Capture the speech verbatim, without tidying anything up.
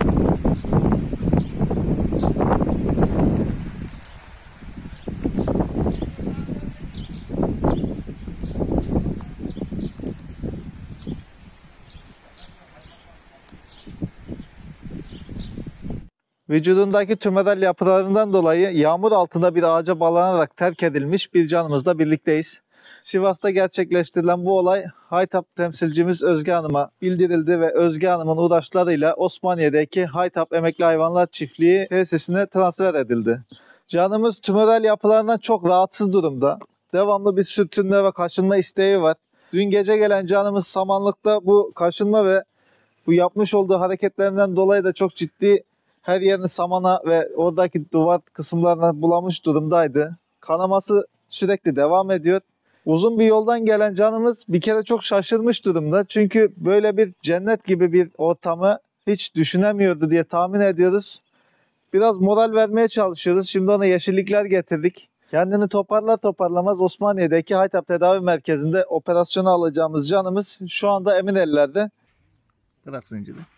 Vücudundaki tümöral yapılarından dolayı yağmur altında bir ağaca bağlanarak terk edilmiş bir canımızla birlikteyiz. Sivas'ta gerçekleştirilen bu olay Haytap temsilcimiz Özge Hanım'a bildirildi ve Özge Hanım'ın uğraşlarıyla Osmaniye'deki Haytap Emekli Hayvanlar Çiftliği tesisine transfer edildi. Canımız tümöral yapılarından çok rahatsız durumda. Devamlı bir sürtünme ve kaşınma isteği var. Dün gece gelen canımız samanlıkta bu kaşınma ve bu yapmış olduğu hareketlerinden dolayı da çok ciddi her yerini samana ve oradaki duvar kısımlarına bulamış durumdaydı. Kanaması sürekli devam ediyor. Uzun bir yoldan gelen canımız bir kere çok şaşırmış durumda. Çünkü böyle bir cennet gibi bir ortamı hiç düşünemiyordu diye tahmin ediyoruz. Biraz moral vermeye çalışıyoruz. Şimdi ona yeşillikler getirdik. Kendini toparlar toparlamaz Osmaniye'deki Haytap Tedavi Merkezi'nde operasyona alacağımız canımız şu anda emin ellerde. Bırak zinciri.